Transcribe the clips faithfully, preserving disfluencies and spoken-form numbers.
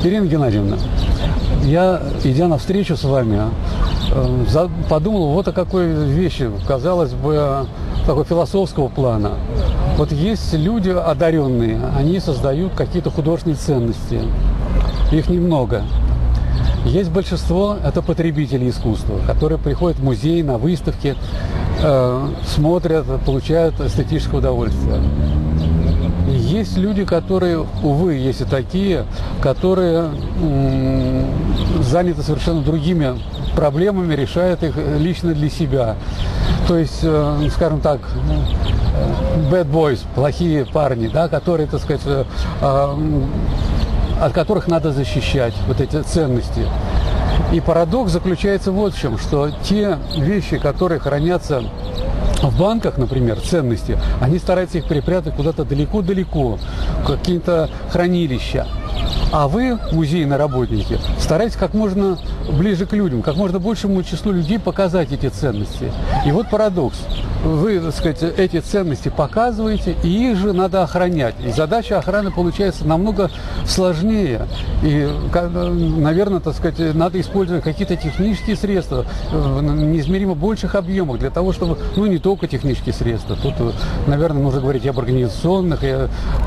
Ирина Геннадьевна, я, идя навстречу с вами, подумал вот о какой вещи, казалось бы, такого философского плана. Вот есть люди одаренные, они создают какие-то художественные ценности. Их немного. Есть большинство, это потребители искусства, которые приходят в музей, на выставки, э, смотрят, получают эстетическое удовольствие. И есть люди, которые, увы, есть и такие, которые м- заняты совершенно другими проблемами, решают их лично для себя. То есть, э, скажем так, bad boys, плохие парни, да, которые, так сказать, э, э, от которых надо защищать вот эти ценности. И парадокс заключается вот в чем, что те вещи, которые хранятся в банках, например, ценности, они стараются их перепрятать куда-то далеко-далеко, в какие-то хранилища. А вы, музейные работники, старайтесь как можно ближе к людям, как можно большему числу людей показать эти ценности. И вот парадокс. Вы, так сказать, эти ценности показываете, и их же надо охранять. И задача охраны получается намного сложнее. И, наверное, так сказать, надо использовать какие-то технические средства в неизмеримо больших объемах для того, чтобы, ну, не только технические средства. Тут, наверное, нужно говорить об организационных, и о,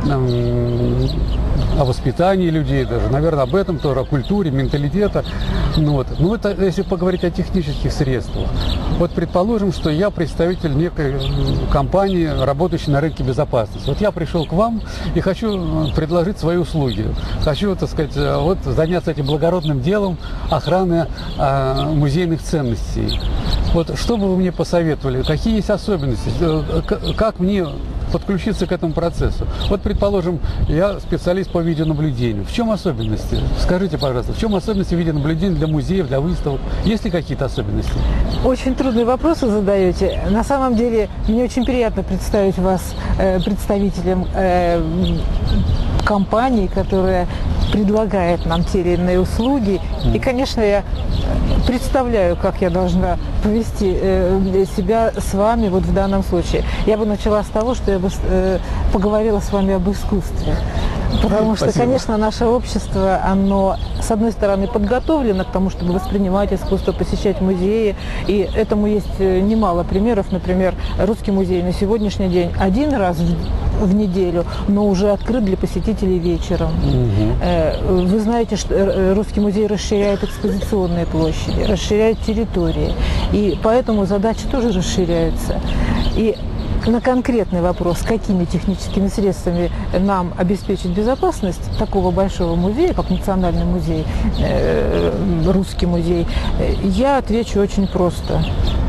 о воспитании людей даже, наверное, об этом тоже, о культуре, менталитета. Ну, вот. Ну, это если поговорить о технических средствах. Вот предположим, что я представитель некой компании, работающей на рынке безопасности. Вот я пришел к вам и хочу предложить свои услуги. Хочу, так сказать, вот заняться этим благородным делом охраны а, музейных ценностей. Вот что бы вы мне посоветовали? Какие есть особенности? Как мне подключиться к этому процессу? Вот, предположим, я специалист по видеонаблюдению. В чем особенности? Скажите, пожалуйста, в чем особенности видеонаблюдения для музеев, для выставок? Есть ли какие-то особенности? Очень трудные вопросы задаете. На самом деле, мне очень приятно представить вас э, представителем э, компании, которая предлагает нам те или иные услуги. И, конечно, я представляю, как я должна повести э, себя с вами вот в данном случае. Я бы начала с того, что я бы э, поговорила с вами об искусстве. Потому что, Спасибо. конечно, наше общество, оно, с одной стороны, подготовлено к тому, чтобы воспринимать искусство, посещать музеи. И этому есть немало примеров. Например, Русский музей на сегодняшний день один раз в, в неделю, но уже открыт для посетителей вечером. Угу. Вы знаете, что Русский музей расширяет экспозиционные площади, расширяет территории. И поэтому задачи тоже расширяются. И на конкретный вопрос, какими техническими средствами нам обеспечить безопасность такого большого музея, как Национальный музей, э, Русский музей, я отвечу очень просто.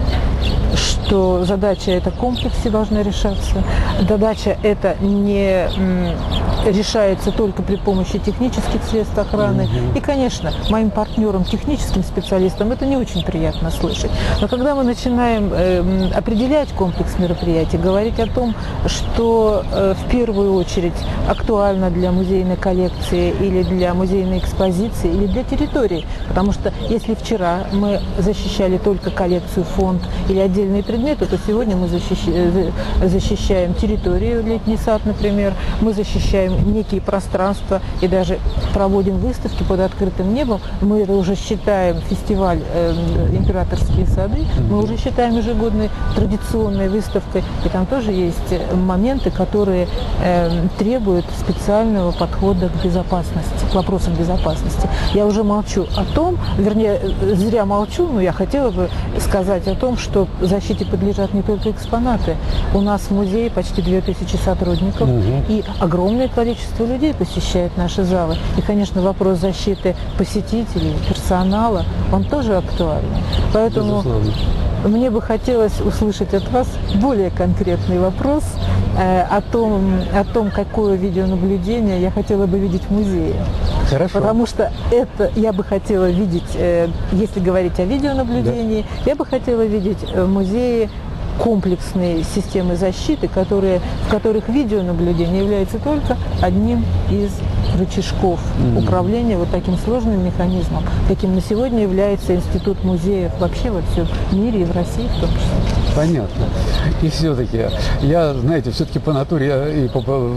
Что задача эта в комплексе должна решаться. Задача эта не м, решается только при помощи технических средств охраны. Mm-hmm. И, конечно, моим партнерам, техническим специалистам это не очень приятно слышать. Но когда мы начинаем э, определять комплекс мероприятий, говорить о том, что э, в первую очередь актуально для музейной коллекции или для музейной экспозиции, или для территории. Потому что если вчера мы защищали только коллекцию, фонд или отдельные предметы, то сегодня мы защищаем, защищаем территорию, летний сад, например, мы защищаем некие пространства и даже проводим выставки под открытым небом. Мы это уже считаем фестиваль э, «Императорские сады», мы уже считаем ежегодной традиционной выставкой, и там тоже есть моменты, которые э, требуют специального подхода к безопасности, к вопросам безопасности. Я уже молчу о том, вернее, зря молчу, но я хотела бы сказать о том, что защите подлежат не только экспонаты. У нас в музее почти две тысячи сотрудников, угу. и огромное количество людей посещает наши залы. И, конечно, вопрос защиты посетителей, персонала, он тоже актуальный. Поэтому Безусловно. Мне бы хотелось услышать от вас более конкретный вопрос э, о том, о том, какое видеонаблюдение я хотела бы видеть в музее. Хорошо. Потому что это я бы хотела видеть, э, если говорить о видеонаблюдении, да. я бы хотела видеть в музее комплексные системы защиты, которые, в которых видеонаблюдение является только одним из рычажков mm-hmm. управления вот таким сложным механизмом, каким на сегодня является институт музеев вообще во всем мире и в России в том числе. Понятно. И все-таки, я, знаете, все-таки по натуре и по, по,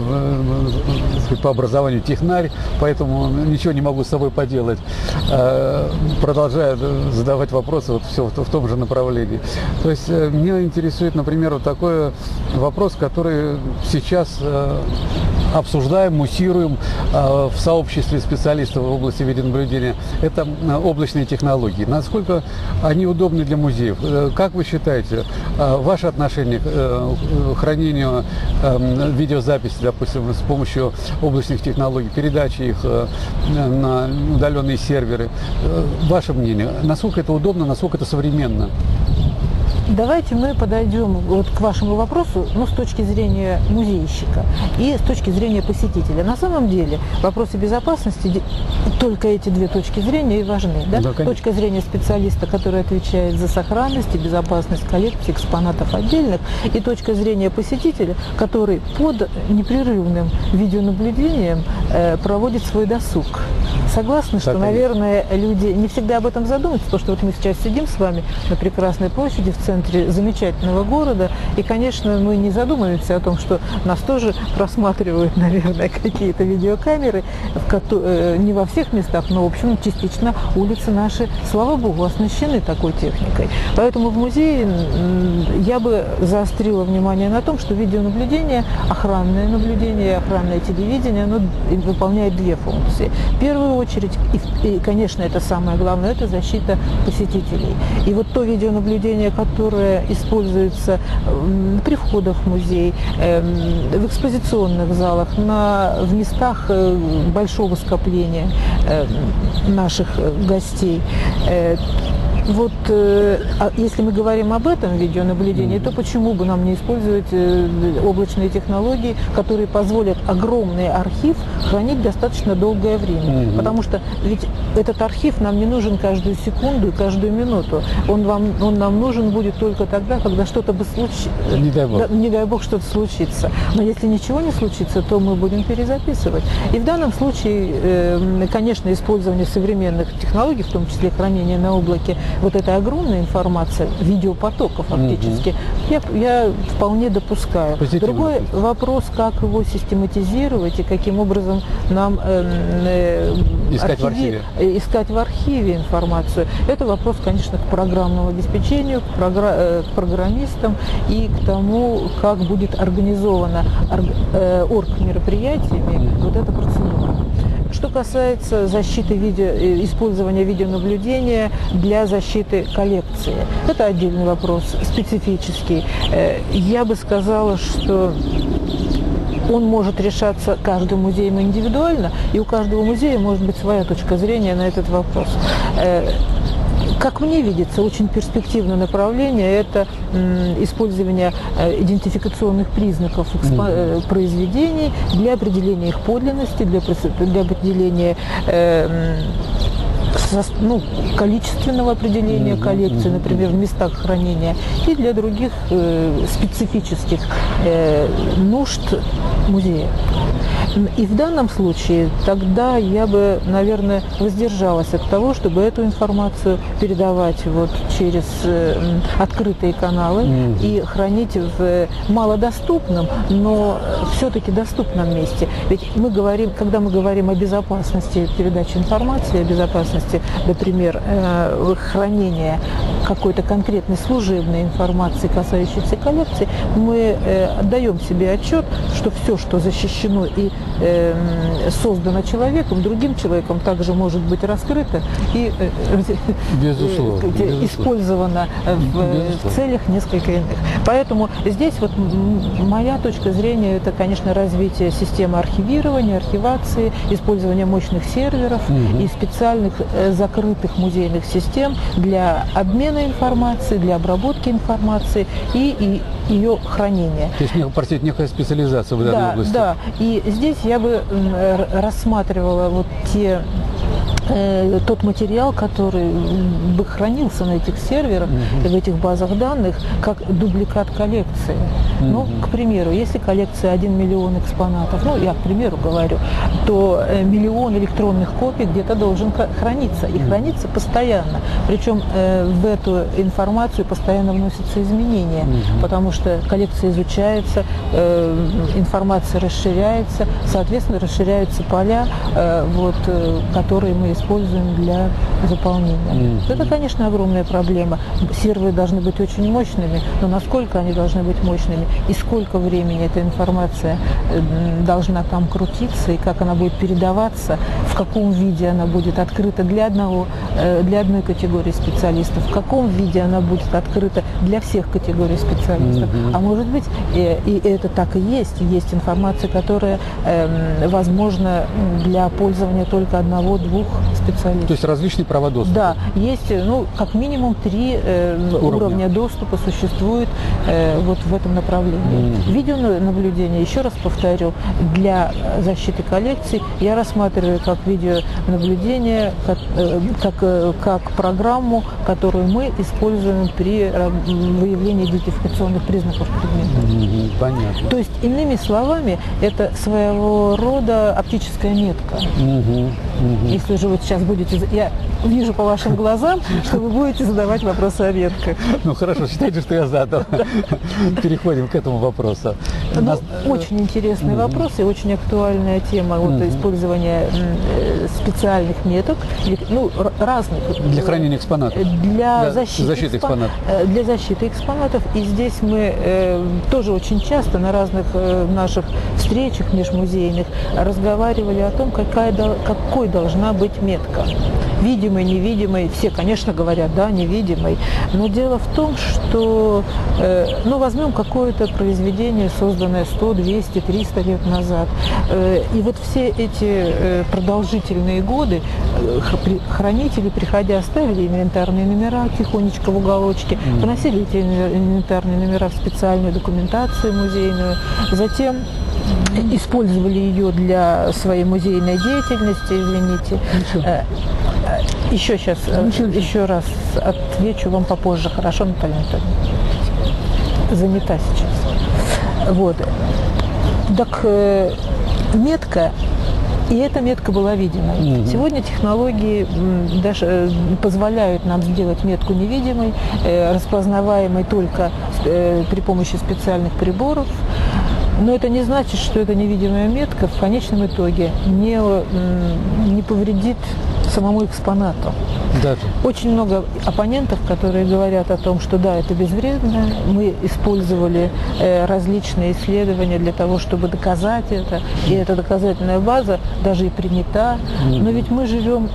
по образованию технарь, поэтому ничего не могу с собой поделать. Продолжаю задавать вопросы вот все в том же направлении. То есть меня интересует, например, вот такой вопрос, который сейчас обсуждаем, муссируем в сообществе специалистов в области видеонаблюдения. Это облачные технологии. Насколько они удобны для музеев? Как вы считаете, ваше отношение к хранению видеозаписи, допустим, с помощью облачных технологий, передачи их на удаленные серверы? Ваше мнение, насколько это удобно, насколько это современно? Давайте мы подойдем вот к вашему вопросу, ну, с точки зрения музейщика и с точки зрения посетителя. На самом деле вопросы безопасности, только эти две точки зрения и важны. Да? Да, точка зрения специалиста, который отвечает за сохранность и безопасность коллекции, экспонатов отдельных, и точка зрения посетителя, который под непрерывным видеонаблюдением э, проводит свой досуг. Согласны, что, наверное, люди не всегда об этом задумываются, потому что вот мы сейчас сидим с вами на прекрасной площади в центре замечательного города, и, конечно, мы не задумываемся о том, что нас тоже просматривают, наверное, какие-то видеокамеры, в ко- не во всех местах, но, в общем, частично улицы наши, слава богу, оснащены такой техникой. Поэтому в музее я бы заострила внимание на том, что видеонаблюдение, охранное наблюдение, охранное телевидение, оно выполняет две функции. В первую очередь, и, и, конечно, это самое главное, это защита посетителей. И вот то видеонаблюдение, которое используется э, при входах в музей, э, в экспозиционных залах, на, в местах э, большого скопления э, наших гостей, э, вот э, а если мы говорим об этом видеонаблюдении, то почему бы нам не использовать э, облачные технологии, которые позволят огромный архив хранить достаточно долгое время? Mm-hmm. Потому что ведь этот архив нам не нужен каждую секунду и каждую минуту. Он, вам, он нам нужен будет только тогда, когда что-то бы случилось. Не дай бог. Да, не дай бог что-то случится. Но если ничего не случится, то мы будем перезаписывать. И в данном случае, э, конечно, использование современных технологий, в том числе хранение на облаке, вот эта огромная информация, видеопотока фактически, mm-hmm. я, я вполне допускаю. Позитивно. Другой вопрос, как его систематизировать и каким образом нам э, э, искать, архиви, в архиве. искать в архиве информацию. Это вопрос, конечно, к программному обеспечению, к, програ э, к программистам и к тому, как будет организовано орг э, оргмероприятиями mm-hmm. вот эта процедура. Что касается защиты видео, использования видеонаблюдения для защиты коллекции, это отдельный вопрос, специфический. Я бы сказала, что он может решаться каждым музеем индивидуально, и у каждого музея может быть своя точка зрения на этот вопрос. Как мне видится, очень перспективное направление – это использование идентификационных признаков mm-hmm. произведений для определения их подлинности, для, для определения э, ну, количественного определения mm-hmm. коллекции, например, в местах хранения, и для других э, специфических э, нужд музея. И в данном случае тогда я бы, наверное, воздержалась от того, чтобы эту информацию передавать вот через э, открытые каналы mm-hmm. и хранить в малодоступном, но все-таки доступном месте. Ведь мы говорим, когда мы говорим о безопасности передачи информации, о безопасности, например, э, хранения какой-то конкретной служебной информации, касающейся коллекции, мы э, отдаем себе отчет, что все, что защищено и э, создано человеком, другим человеком, также может быть раскрыто и э, безусловно, э, безусловно. использовано в, в целях несколько иных. Поэтому здесь вот моя точка зрения, это, конечно, развитие системы архивирования, архивации, использование мощных серверов угу. и специальных э, закрытых музейных систем для обмена информации, для обработки информации и, и ее хранения. То есть, простите, некая специализация в данной да, области. Да, и здесь я бы рассматривала вот те э, тот материал, который бы хранился на этих серверах, mm-hmm. в этих базах данных, как дубликат коллекции. Ну, к примеру, если коллекция один миллион экспонатов, ну, я к примеру говорю, то миллион электронных копий где-то должен храниться. И хранится постоянно. Причем э, в эту информацию постоянно вносятся изменения, mm-hmm. потому что коллекция изучается, э, информация расширяется, соответственно, расширяются поля, э, вот, э, которые мы используем для заполнения. Mm-hmm. Это, конечно, огромная проблема. Серверы должны быть очень мощными, но насколько они должны быть мощными и сколько времени эта информация э, должна там крутиться и как она будет передаваться, в каком виде она будет открыта для одного, э, для одной категории специалистов, в каком виде она будет открыта для всех категорий специалистов. Mm-hmm. А может быть, э, и это так и есть, есть информация, которая э, возможна для пользования только одного-двух специалистов. То есть различные права доступа? Да, есть, ну, как минимум три э, уровня. уровня доступа существует э, вот в этом направлении. Mm-hmm. Видеонаблюдение, еще раз повторю, для защиты коллекций я рассматриваю как видеонаблюдение, как, э, как, э, как программу, которую мы используем при выявлении идентификационных признаков предмета. Mm-hmm. Понятно. То есть, иными словами, это своего рода оптическая метка. Mm-hmm. Mm-hmm. Если же вы сейчас будете... Я вижу по вашим глазам, что вы будете задавать вопросы о метках. Ну хорошо, считайте, что я задал. Переходим к этому вопросу. Ну, очень интересный вопрос и очень актуальная тема вот, использования специальных меток, ну, разных. Для хранения экспонатов. Для защиты экспонатов. Для защиты экспонатов. И здесь мы э, тоже очень часто на разных э, наших встречах межмузейных разговаривали о том, какая, какой должна быть метка. Видимый, невидимый, все, конечно, говорят, да, невидимый. Но дело в том, что, э, ну, возьмем какое-то произведение, созданное сто, двести, триста лет назад. Э, и вот все эти э, продолжительные годы э, хранители, приходя, ставили инвентарные номера тихонечко в уголочке, mm. поносили эти инвентарные номера в специальную документацию музейную, затем использовали ее для своей музейной деятельности, извините. Ничего. Еще сейчас, Ничего. еще раз отвечу вам попозже, хорошо, Наталья Анатольевна? Занята сейчас. Вот. Так э, метка, и эта метка была видимой. Mm-hmm. Сегодня технологии даже э, позволяют нам сделать метку невидимой, э, распознаваемой только э, при помощи специальных приборов. Но это не значит, что эта невидимая метка в конечном итоге не, не повредит самому экспонату. Да. Очень много оппонентов, которые говорят о том, что да, это безвредно. Мы использовали э, различные исследования для того, чтобы доказать это. И эта доказательная база даже и принята. Но ведь мы живем...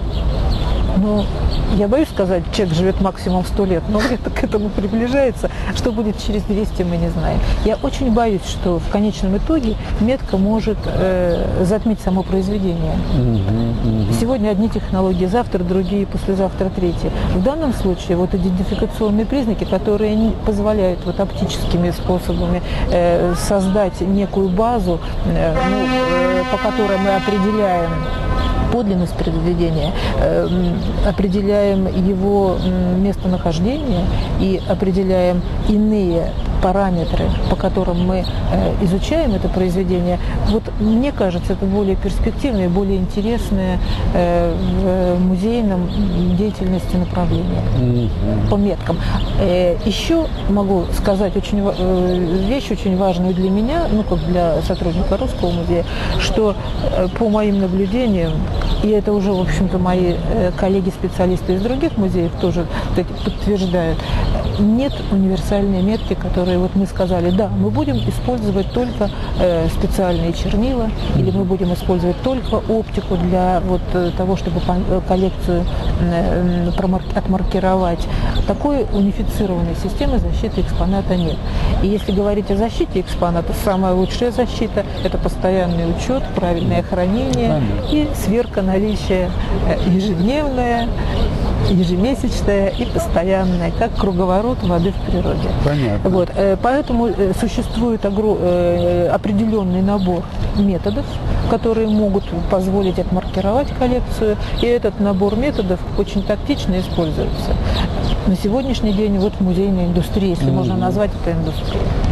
Ну, я боюсь сказать, человек живет максимум сто лет, но где-то к этому приближается. Что будет через двести, мы не знаем. Я очень боюсь, что в конечном итоге метка может э, затмить само произведение. Mm-hmm, mm-hmm. Сегодня одни технологии, завтра другие, послезавтра третьи. В данном случае вот идентификационные признаки, которые не позволяют вот оптическими способами э, создать некую базу, э, ну, э, по которой мы определяем подлинность произведения, э, определяем его местонахождение и определяем иные параметры, по которым мы э, изучаем это произведение. Вот мне кажется, это более перспективное, более интересное э, в музейном деятельности направление mm-hmm. по меткам. Э, еще могу сказать очень, э, вещь очень важную для меня, ну как для сотрудника Русского музея, что э, по моим наблюдениям, и это уже, в общем-то, мои э, коллеги-специалисты из других музеев тоже подтверждают, нет универсальной метки, которая вот мы сказали, да, мы будем использовать только э, специальные чернила, или мы будем использовать только оптику для вот того, чтобы коллекцию э, отмаркировать. Такой унифицированной системы защиты экспоната нет. И если говорить о защите экспоната, самая лучшая защита – это постоянный учет, правильное хранение и сверка наличия ежедневное, ежемесячное и постоянное, как круговорот воды в природе. Понятно. Вот, поэтому существует определенный набор методов, которые могут позволить отмаркировать коллекцию, и этот набор методов очень тактично используется на сегодняшний день вот в музейной индустрии, если mm-hmm. можно назвать это индустрией.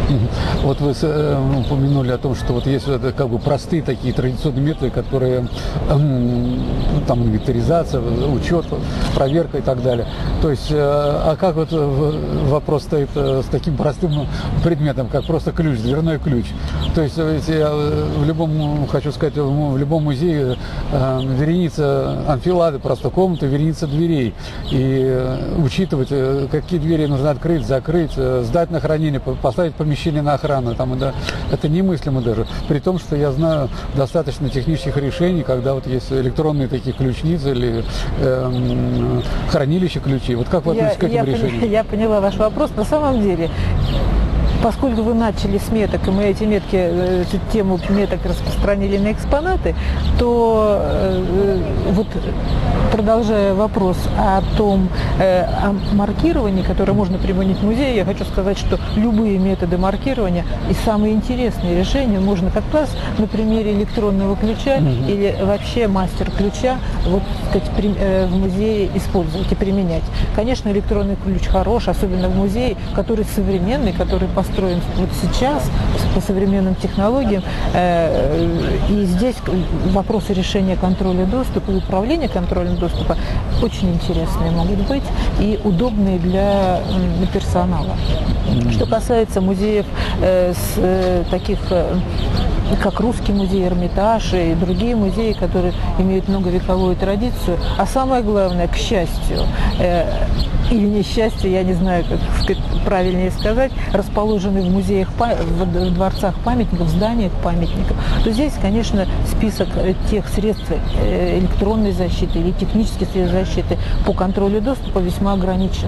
Вот вы э, упомянули о том, что вот есть это, как бы простые такие традиционные методы, которые э, там инвентаризация, учет, проверка и так далее. То есть, э, а как вот вопрос стоит э, с таким простым предметом, как просто ключ, дверной ключ? То есть, ведь я в любом, хочу сказать, в любом музее э, вереница анфилады, просто комнаты, вереница дверей. И э, учитывать, э, какие двери нужно открыть, закрыть, э, сдать на хранение, поставить помещение на охрану, там, да, это немыслимо даже. При том, что я знаю достаточно технических решений, когда вот есть электронные такие ключницы или э, хранилище ключей. Вот как вы относитесь к этим я, решениям? Я поняла ваш вопрос. На самом деле, поскольку вы начали с меток, и мы эти метки, эту тему меток распространили на экспонаты, то э, вот продолжая вопрос о том, э, о маркировании, которое можно применить в музее, я хочу сказать, что любые методы маркирования и самые интересные решения можно как раз на примере электронного ключа mm-hmm. или вообще мастер-ключа вот, сказать, при, э, в музее использовать и применять. Конечно, электронный ключ хорош, особенно в музее, который современный, который построен вот сейчас по современным технологиям. Э, и здесь вопросы решения контроля доступа и управления контролем доступа очень интересные могут быть и удобные для, для персонала. Что касается музеев э, с, э, таких, э, как Русский музей, Эрмитаж и другие музеи, которые имеют многовековую традицию, а самое главное, к счастью, э, или несчастью, я не знаю, как сказать, правильнее сказать, расположены в музеях, в дворцах памятников, в зданиях памятников, то здесь, конечно, список тех средств электронной защиты или технических средств защиты по контролю доступа весьма ограничен.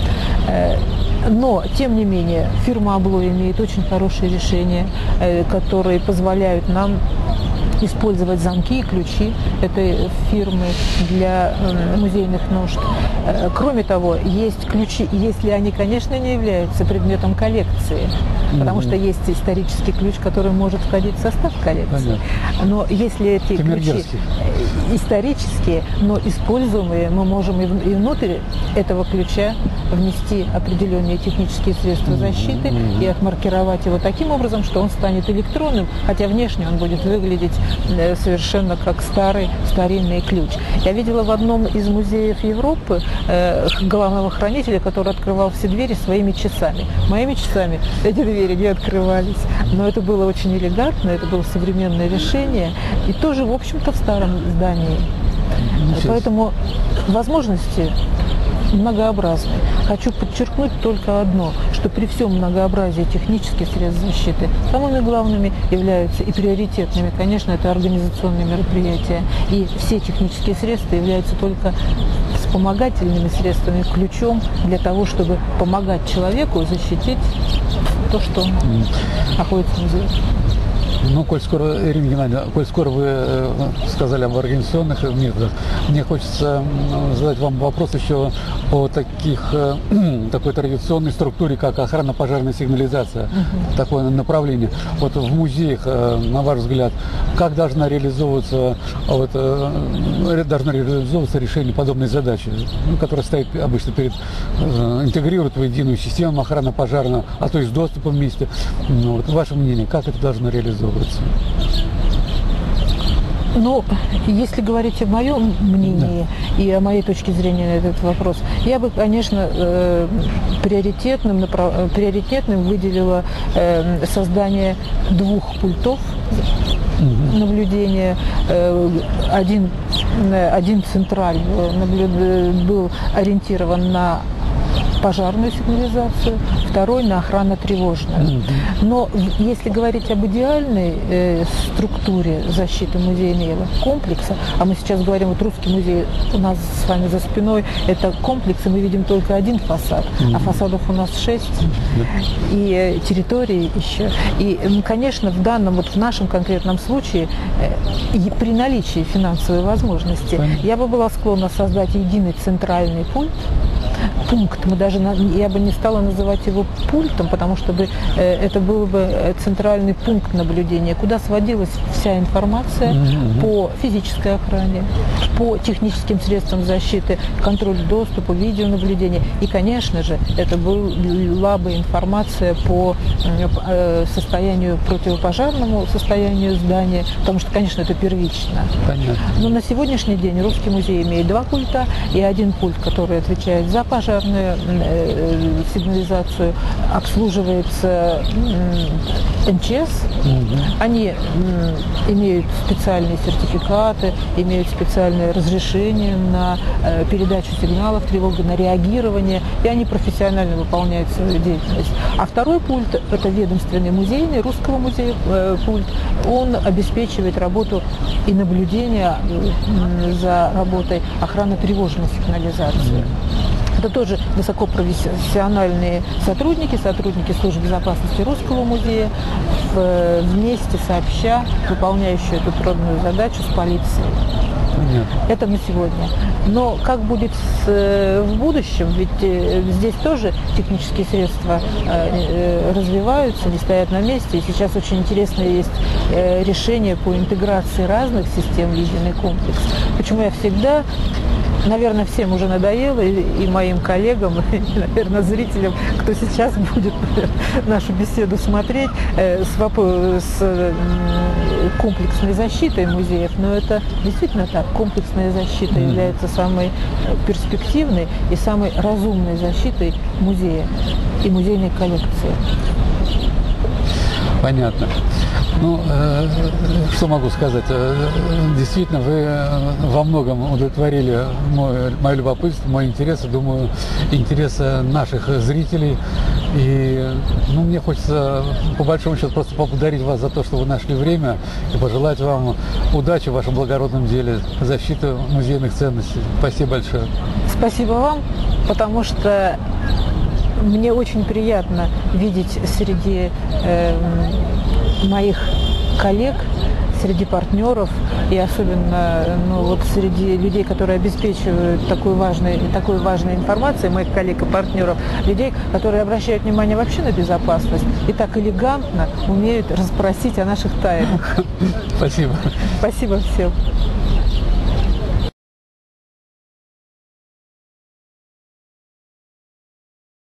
Но, тем не менее, фирма Абло имеет очень хорошие решения, которые позволяют нам использовать замки и ключи этой фирмы для э, музейных нужд. Э, кроме того, есть ключи, если они, конечно, не являются предметом коллекции, mm-hmm. потому что есть исторический ключ, который может входить в состав коллекции. Понятно. Но если эти ключи исторические, но используемые, мы можем и, в, и внутрь этого ключа внести определенные технические средства защиты mm-hmm. и отмаркировать его таким образом, что он станет электронным, хотя внешне он будет выглядеть совершенно как старый, старинный ключ. Я видела в одном из музеев Европы э, главного хранителя, который открывал все двери своими часами. Моими часами эти двери не открывались. Но это было очень элегантно, это было современное решение. И тоже, в общем-то, в старом здании. Сейчас. Поэтому возможности многообразны. Хочу подчеркнуть только одно, что при всем многообразии технических средств защиты самыми главными являются и приоритетными, конечно, это организационные мероприятия. И все технические средства являются только вспомогательными средствами, ключом для того, чтобы помогать человеку защитить то, что находится в музее. Ну, коль скоро, Ирина Геннадьевна, коль скоро вы э, сказали об организационных методах, мне хочется э, задать вам вопрос еще о таких, э, такой традиционной структуре, как охранно-пожарная сигнализация, uh-huh. такое направление. Вот в музеях, э, на ваш взгляд, как должна реализовываться, вот, э, должно реализовываться решение подобной задачи, ну, которая стоит обычно перед, э, интегрирует в единую систему охранно-пожарную, а то и с доступом вместе. Ну, вот, ваше мнение, как это должно реализовываться? Ну, если говорить о моем мнении да. и о моей точке зрения на этот вопрос, я бы, конечно, э, приоритетным, направ... приоритетным выделила э, создание двух пультов угу. наблюдения. Э, один, один централь наблюд... был ориентирован на пожарную сигнализацию, второй на охранно-тревожную. Mm-hmm. Но если говорить об идеальной э, структуре защиты музейного комплекса, а мы сейчас говорим, вот Русский музей у нас с вами за спиной, это комплекс, и мы видим только один фасад, mm-hmm. а фасадов у нас шесть, mm-hmm. и э, территории еще. И, э, конечно, в данном, вот в нашем конкретном случае, э, и при наличии финансовой возможности, mm-hmm. я бы была склонна создать единый центральный пульт, пункт, мы даже, я бы не стала называть его пультом, потому что бы, это был бы центральный пункт наблюдения, куда сводилась вся информация mm-hmm. по физической охране, по техническим средствам защиты, контролю доступа, видеонаблюдения. И, конечно же, это была бы информация по состоянию, противопожарному состоянию здания, потому что, конечно, это первично. Понятно. Но на сегодняшний день Русский музей имеет два пульта и один пульт, который отвечает за пожарную э, сигнализацию, обслуживается э, эн че эс. Mm-hmm. Они э, имеют специальные сертификаты, имеют специальное разрешение на э, передачу сигналов тревоги, на реагирование, и они профессионально выполняют свою деятельность. А второй пульт – это ведомственный музейный, Русского музея э, пульт. Он обеспечивает работу и наблюдение э, за работой охраны тревожной сигнализации. Это тоже высокопрофессиональные сотрудники, сотрудники службы безопасности Русского музея, вместе сообща, выполняющие эту трудную задачу с полицией. Нет. Это на сегодня. Но как будет с, в будущем? Ведь э, здесь тоже технические средства э, развиваются, не стоят на месте. И сейчас очень интересное есть э, решение по интеграции разных систем в единый комплекс. Почему я всегда... Наверное, всем уже надоело, и, и моим коллегам, и, наверное, зрителям, кто сейчас будет нашу беседу смотреть, э, с, с э, комплексной защитой музеев. Но это действительно так. Комплексная защита mm-hmm. является самой перспективной и самой разумной защитой музея и музейной коллекции. Понятно. Ну, э, что могу сказать? Действительно, вы во многом удовлетворили мой, мое любопытство, мой интерес, думаю, интересы наших зрителей. И ну, мне хочется, по большому счету, просто поблагодарить вас за то, что вы нашли время, и пожелать вам удачи в вашем благородном деле, защиты музейных ценностей. Спасибо большое. Спасибо вам, потому что мне очень приятно видеть среди э, моих коллег, среди партнеров и особенно ну, вот среди людей, которые обеспечивают такой важной, такой важной информацией, моих коллег и партнеров, людей, которые обращают внимание вообще на безопасность и так элегантно умеют расспросить о наших тайнах. Спасибо. Спасибо всем.